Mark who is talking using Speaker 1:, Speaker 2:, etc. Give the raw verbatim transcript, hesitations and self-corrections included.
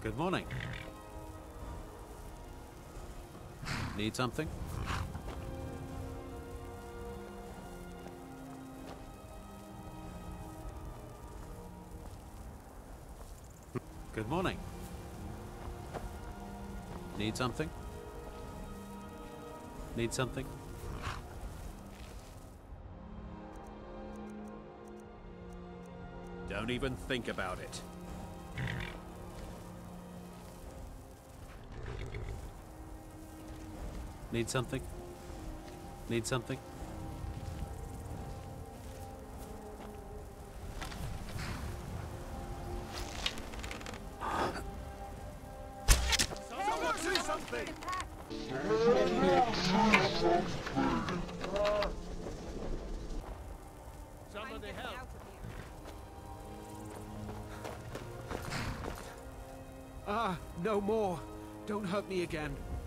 Speaker 1: Good morning. Need something? Good morning. Need something? Need something?
Speaker 2: Don't even think about it.
Speaker 1: Need something? Need something?
Speaker 2: Someone do something! Somebody help!
Speaker 3: Ah, no more. Don't hurt me again.